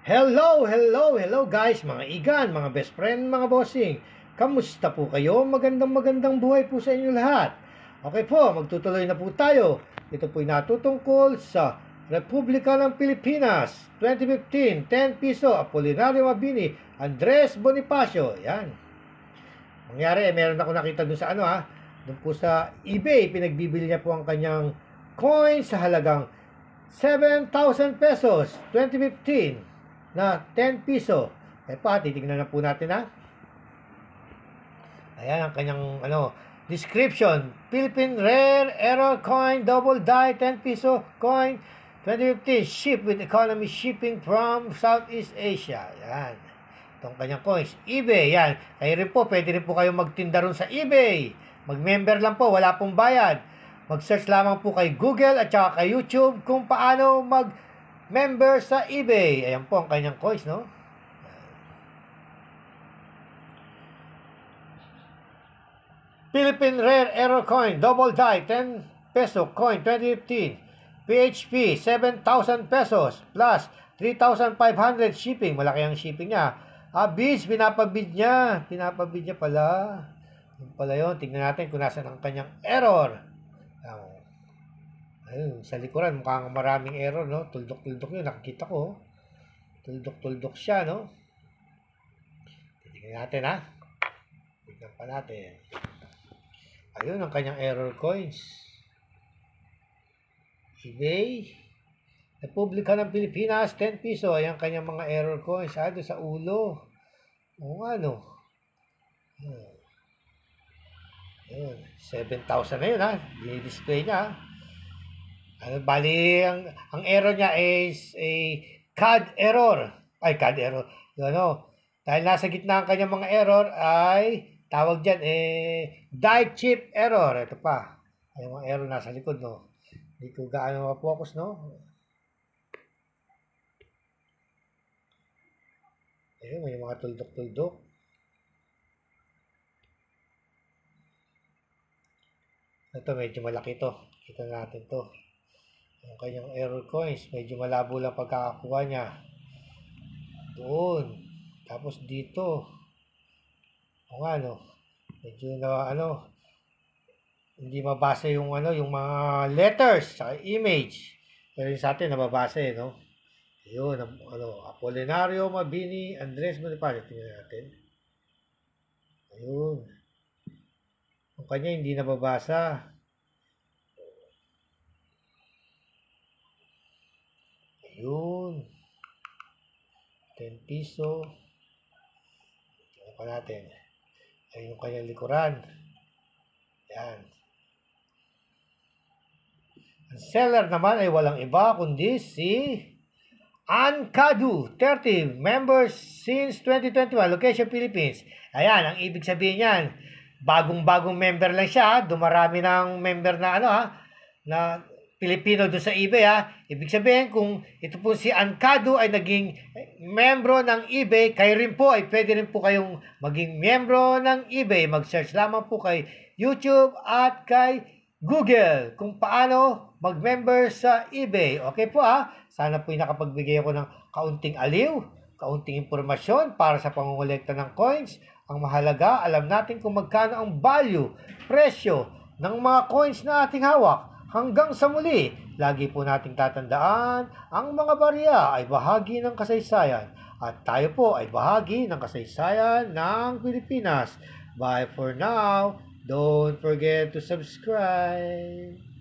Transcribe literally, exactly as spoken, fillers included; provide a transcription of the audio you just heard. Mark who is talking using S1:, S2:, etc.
S1: Hello, hello, hello guys, mga igan, mga best friend, mga bossing. Kamusta po kayo? Magandang magandang buhay po sa inyo lahat. Okay po, magtutuloy na po tayo. Ito po'y natutungkol sa Republika ng Pilipinas twenty fifteen, ten piso, Apolinario Mabini, Andres Bonifacio. Yan. Mangyari, eh, meron ako nakita dun sa ano ha, dun po sa eBay, pinagbibili niya po ang kanyang coin sa halagang seven thousand pesos, twenty fifteen. Na ten piso. Eh pa, titignan na po natin ha. Ayan ang kanyang ano, description. Philippine Rare Error Coin Double Die ten piso coin twenty fifteen ship with economy shipping from Southeast Asia. Ayan. Itong kanyang coins. eBay. Yan. Kayo rin po, pwede rin po kayong magtinda ron sa eBay. Mag-member lang po, wala pong bayad. Mag-search lamang po kay Google at saka kay YouTube kung paano mag member sa eBay. Ayan po ang kanyang coins, no? Philippine Rare Error Coin Double Die ten peso coin twenty fifteen. P H P seven thousand pesos plus three thousand five hundred shipping. Malaki ang shipping niya. Ah, bids, pinapabid niya. Pinapabid niya pala. Yung pala yun. Tingnan natin kung nasa ang kanyang error. Ayan. Ayun, sa likuran, mukhang maraming error, no? Tuldok-tuldok yun, nakikita ko. Tuldok-tuldok siya, no? Titignan natin, ha? Tignan pa natin. Ayun, ang kanyang error coins. eBay. Republika ng Pilipinas, ten piso. Ayan, kanyang mga error coins. Ah, doon sa ulo. O nga, no? Hmm. Ayun, seven thousand na yun, ha? Di-display niya, ha? Ano, bali, ang, ang error niya is a C A D error. Ay, C A D error. Yung ano, dahil nasa gitna ang kanyang mga error ay tawag dyan, eh, die chip error. Ito pa. Ay, mga error nasa likod, no? Hindi ko gaano ma-focus, no? Ayun, may mga tuldok-tuldok. Ito, medyo malaki to. Kita natin to. Yung kanyang error coins, medyo malabo lang pagkakakuha niya. Doon. Tapos dito. O nga, no? Medyo na, ano, hindi mabasa yung, ano, yung mga letters sa image. Pero yung sa atin, nababasa, eh, no? Yun, ano, Apolinario Mabini, Andres Bonifacio. Tingnan natin. Ayun. Yung kanya, hindi nababasa. Ayun. ten piso. Tingnan pa natin. Ayun yung kanyang likuran. Yan. Ang seller naman ay walang iba kundi si Ancadu, thirty, members since twenty twenty-one, location Philippines. Ayan, ang ibig sabihin niyan, bagong-bagong member lang siya. Dumarami ng member na ano ha, na Pilipino doon sa eBay ha. Ibig sabihin kung ito po si Ancadu ay naging membro ng eBay, kayo rin po ay pwede rin po kayong maging membro ng eBay. Mag-search lamang po kay YouTube at kay Google kung paano mag-member sa eBay. Okay po ha. Sana po nakapagbigay ako ng kaunting aliw, kaunting impormasyon para sa pangungulekta ng coins. Ang mahalaga, alam natin kung magkano ang value, presyo ng mga coins na ating hawak. Hanggang sa muli, lagi po nating tatandaan, ang mga barya ay bahagi ng kasaysayan at tayo po ay bahagi ng kasaysayan ng Pilipinas. Bye for now. Don't forget to subscribe.